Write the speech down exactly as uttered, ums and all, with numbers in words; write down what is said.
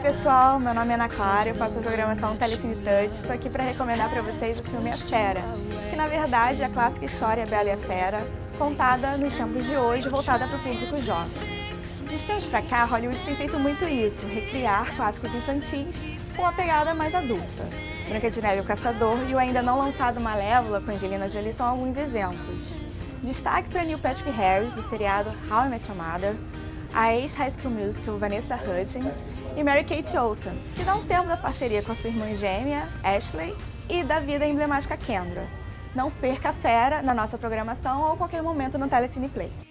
pessoal, meu nome é Ana Clara, eu faço a programação Telecine Touch. Estou aqui para recomendar para vocês o filme A Fera, que na verdade é a clássica história Bela e a Fera, contada nos tempos de hoje, voltada para o público jovem. Dos tempos para cá, Hollywood tem feito muito isso, recriar clássicos infantis com uma pegada mais adulta. Branca de Neve e o Caçador e o ainda não lançado Malévola com Angelina Jolie são alguns exemplos. Destaque para Neil Patrick Harris, do seriado How I Met Your Mother, a ex-High School Musical Vanessa Hudgens e Mary-Kate Olsen, que dá um tempo da parceria com a sua irmã gêmea, Ashley, e da vida emblemática Kendra. Não perca a Fera na nossa programação ou a qualquer momento no Telecine Play.